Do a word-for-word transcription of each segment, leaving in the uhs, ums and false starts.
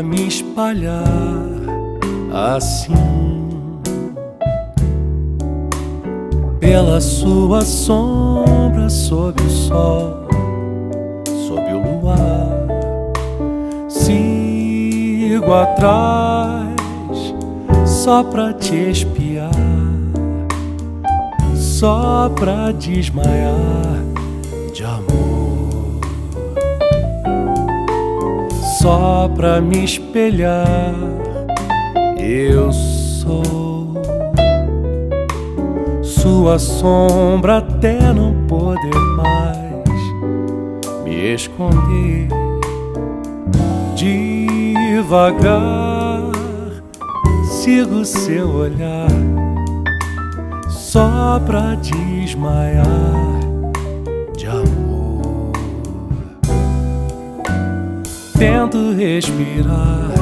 pra me espalhar assim pela sua sombra, sob o sol, sob o luar. Sigo atrás só pra te espiar, só pra desmaiar de amor, só pra me espelhar. Eu sou sua sombra até não poder mais me esconder. Devagar sigo seu olhar, só pra desmaiar de amor. Tento respirar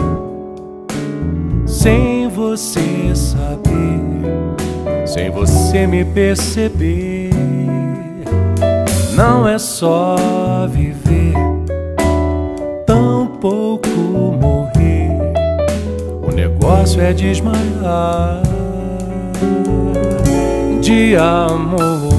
sem você saber, sem você me perceber. Não é só viver, tampouco morrer. O negócio é desmaiar de amor.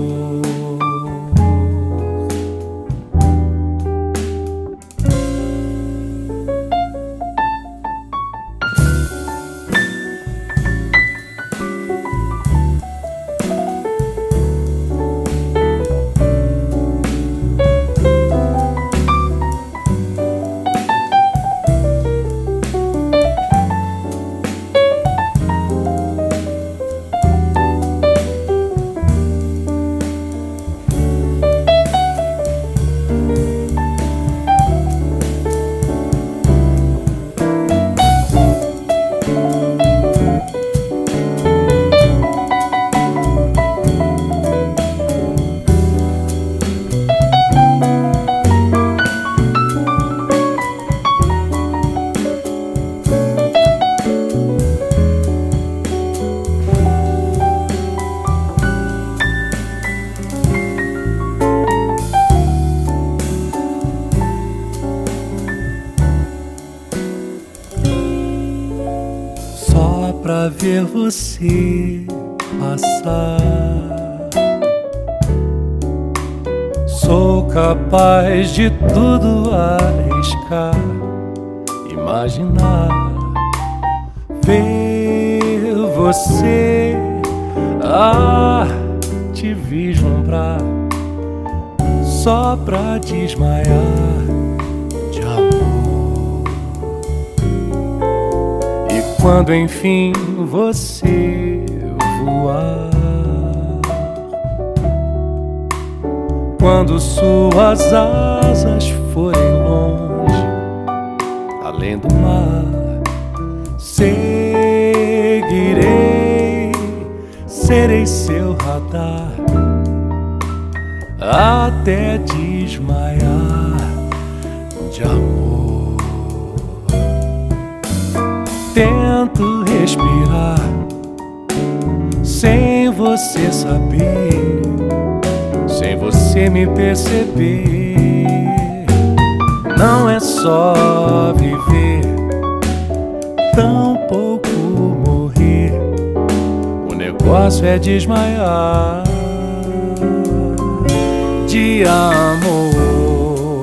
Pra ver você passar, sou capaz de tudo arriscar, imaginar, ver você, ah, te vislumbrar, só pra desmaiar de amor. Quando enfim você voar, quando suas asas forem longe, além do mar, seguirei, serei seu radar, até desmaiar de amor. Tento respirar sem você saber, sem você me perceber. Não é só viver, tampouco morrer. O negócio é desmaiar de amor.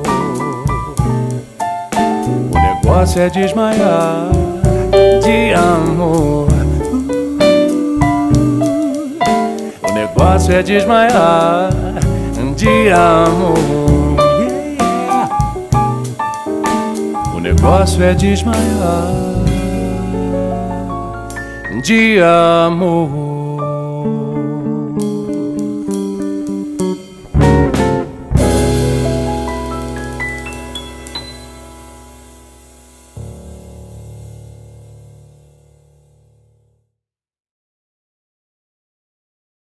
O negócio é desmaiar de amor. O negócio é desmaiar de amor. Yeah. O negócio é desmaiar de amor.